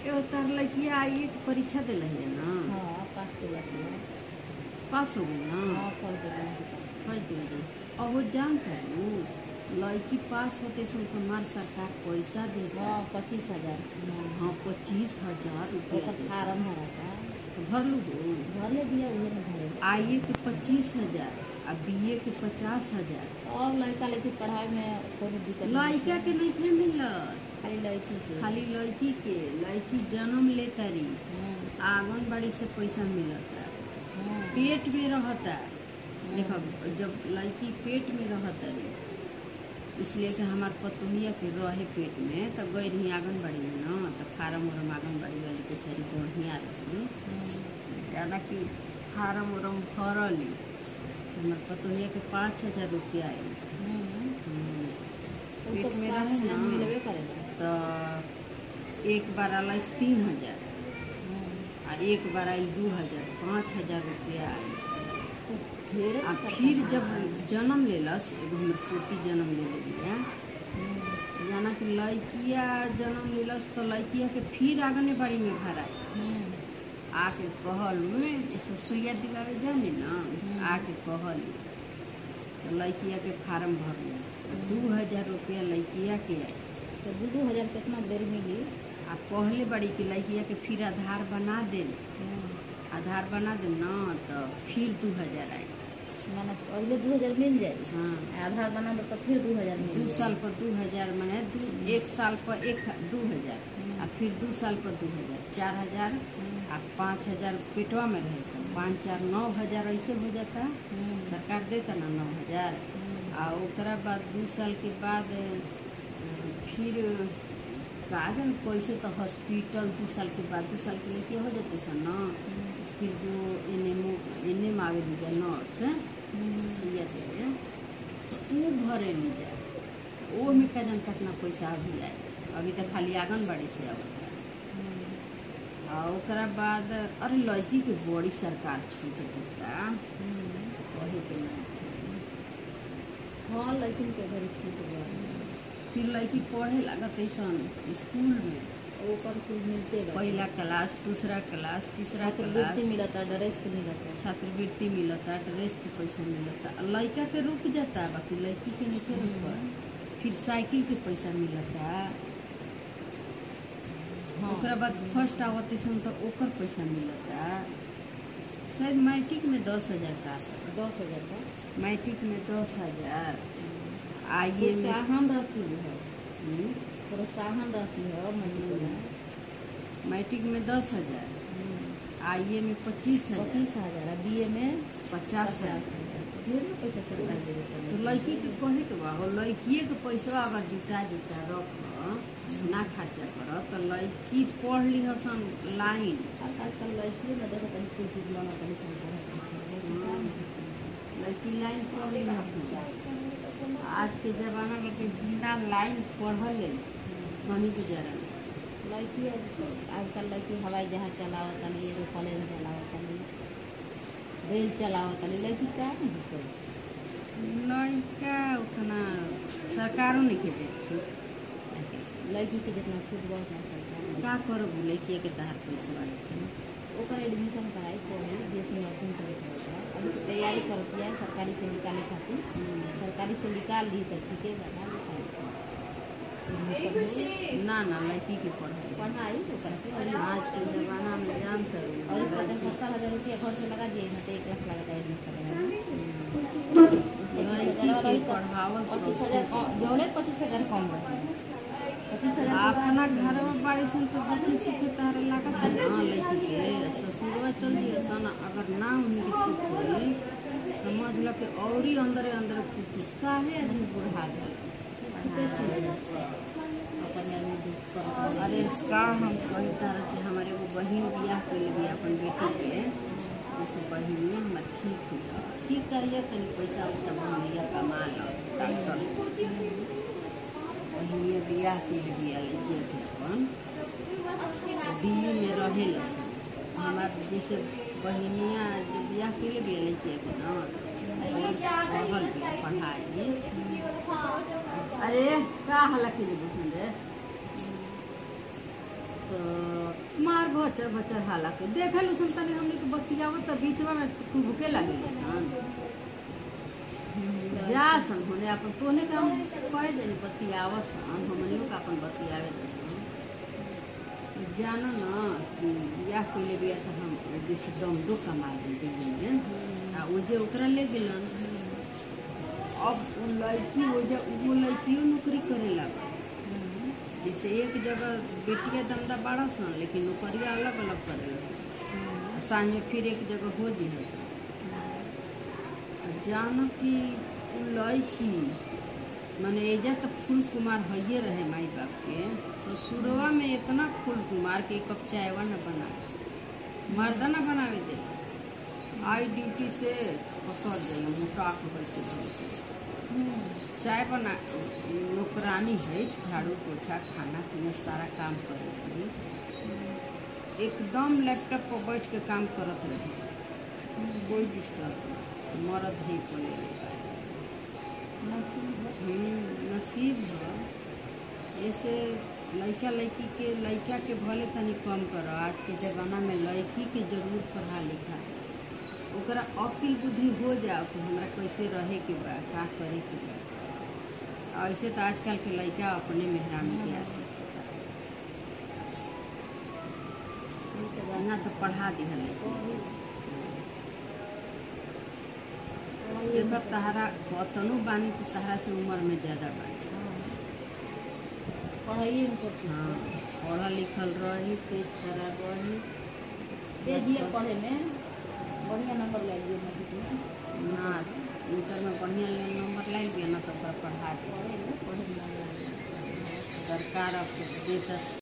एगो तार लड़किया आई एक परीक्षा दिल है ना। हाँ पास के लिए पास हो गई ना। हाँ फल के लिए फर्स्ट डिवीजन। और वो जानता है वो लड़की पास होते से हमार सरकार पैसा देगा। हाँ 25,000। हाँ 25,000 रुपया फार्म भरा था भर लू हो। भर ले दिया उधर में भरे। आईए के 25,000 और बीए के 50,000। अब लड़का लड़की पढ़ाई में कोई दिक्कत लड़का के नहीं थे मिलत, खाली लड़की के। खाली लड़की के। लड़की जन्म ले तारी आंगनबाड़ी से पैसा मिलता, पेट में रहता। देखो जब लड़की पेट में रहता रही इसलिए कि हमार पतोहिया के रहे पेट में तब गई रही आंगनबाड़ी में ना, तो फार्म उरम आंगनबाड़ी वाली बेचारी बढ़िया रही। जाना कि फार्म उरम भरली हमार पतोहिया के 5,000 रुपया आई। पेट में रहे ना तो एक बार आल 3,000 और एक बार आई 2,000, 5,000 रुपया आई। आ फिर जब जन्म लेलस एगो हमर पोती जन्म ले लिया जाना कि लड़किया जन्म लेलस तो लड़किया के फिर आंगनबाड़ी में भराई। आके कहल में ऐसे सुइया दिलावे जाने ना, आके कहल तो लड़किया के फार्म भर 2,000 रुपया लड़किया के आई। तो 2,000 कितना देर मिली। आ कहले बड़ी कि लड़किया के फिर आधार बना दे, आधार बना दे ना तो फिर 2,000 आई। माना पहले 2,000 मिल जाए। हाँ आधार बना दो तो फिर 2,000 मिल 2 साल पर 2,000 मने 1 साल पर 2,000 और फिर 2 साल पर 2,000, 4,000 और 5,000 पेटवा में रहे 5 4 9,000 ऐसे हो जाता। सरकार देता ना 9,000 और ओकरा बाद 2 साल के बाद फिर काजन पैसे तो हॉस्पिटल 2 साल के बाद 2 साल के लेके हो जाते सन ना। फिर जो एने में आवे लीजा नर्स सुइया दे तो वो भरे लीजा वो में का जन तक ना पैसा अभी आए। अभी तो खाली आंगनबाड़ी से आवता। और ओकरा बाद अरे लड़की के बड़ी सरकार छूट देता वही के ना। हाँ लेकिन के घर छूट गया। फिर लड़की पढ़े लागत ऐसन स्कूल में ऊपर कुछ मिलते पहला क्लास, दूसरा क्लास, तीसरा क्लास छात्रवृत्ति मिलता, ड्रेस के मिलता, छात्रवृत्ति मिलता, ड्रेस के पैसा मिलता। लड़का के रुक जाता बाकी लड़की के नहीं रुका। फिर साइकिल के पैसा मिलता। ओकरा बाद फर्स्ट आवत सन तो ओकर पैसा मिलता। शायद मैट्रिक में 10,000 का 10,000 का मैट्रिक में 10,000 आइए में प्रोत्साहन राशि है। प्रोत्साहन राशि है मैट्रिक में 10,000 आइए में 25,000 बीए में 50,000। पैसा सरकार दे देता है। तो लड़की के कहे के बा लड़किए के पैसा अगर जुटा रख ना खर्चा कर तो लड़की पढ़ ली हसन लाइन। आजकल लड़की में देखो कहीं कोई चीज लाना कहीं लड़की लाइन पढ़ ली हसन। आज के जमाना में के बिना लाइन पढ़ल कहीं गुजारा लड़की आजकल लड़की हवाई जहाज चलावत तली, एरोप्लेन चलावत तली, रेल चलावत तली। लड़की क्या नहीं कोई लड़का उतना सरकारों नहीं के देती छूट। लड़की के जितना छूट बहुत ना सरकार का करब लड़किए के तहत पैसा वाले ओकर एडमिशन कराई पढ़ी बीएससी नर्सिंग करे के अभी तैयारी करती है सरकारी से निकाले खातिर। सरकारी से निकाल ली तो ठीक है बना ना ना लड़की के पढ़ाई तो आज के जमाना में जानते और 50,000 रुपया घर से लगा दिए ना तो 1 लाख लगा एडमिशन पढ़ावल 25,000 जौने 25,000 कम रहे 25,000 अपना घर में बाड़ी सन तो देखी सुख तार लागत है ना। लड़की के ससुरवा चल दिए सन अगर ना उनके सुख होई समझ लो कि और ही अंदर अंदर काहे आदमी बुढ़ा गए। अरे का हम कई तरह से हमारे वो बहन बियाह के लिए अपन बेटी के जैसे बहनिया हमारे ठीक करिए तनी पैसा वैसा बहनिया कमा लो डॉक्टर बहनिया बियाह के लिए बिया लीजिए थे अपन दिल्ली में रहे हमारे जैसे बहनिया जो बियाह के लिए बिया लीजिए थे ना पढ़ल बिया पढ़ाई। अरे का हला के लिए बुझल रे तो मार भचर भचर हाला के देखे लू तनी हमने के बतियावत त बीचवा में टुभके लागे जा सन होने अपन तोने का हम कह दे बतियावत सन हमनियो का अपन बतियावे दे जानो ना कि बियाह कइले बिया त हम जैसे दम दो कमा दे आ वो जे ओकरा ले गेलन अब वो लड़की वो लड़की नौकरी करे लगा जैसे एक जगह बेटिया धंधा बाड़ा सन लेकिन नौकरिया अलग अलग करे सांझ में फिर एक जगह हो जी जानो कि लड़की माने एजा तो फूल कुमार हइये रहे माई बाप के तो शुरुआ में इतना फूल कुमार के कप चायवा न बना मर्दा न बनावे दे आई ड्यूटी से फसर गई मोटा वैसे चाय बना नौकरानी है झाड़ू पोछा खाना पीना सारा काम करे एकदम लैपटॉप पर बैठ के काम करत रहे कोई डिस्टर्ब मरद ही पड़े नसीब है ऐसे लड़का के भले तनी कम करो आज के ज़माना में लड़की के जरूर पढ़ा लिखा ओकरा अकिल बुद्धि हो जाओ कि हमरा कैसे रहे के बा का करे के बा ऐसे तो आजकल के लड़का अपने मेहरानी के आसे ना तो पढ़ा दिहल एक तहरा कतनो बानी तो तहरा से उम्र में ज़्यादा बानी पढ़ाइए हाँ पढ़ा लिखल रही तेज खराब रही तेज ही पढ़े में बढ़िया नंबर लाइए ना इंटर में बढ़िया नंबर लाइए ना तो पढ़ा दे सरकार अब देता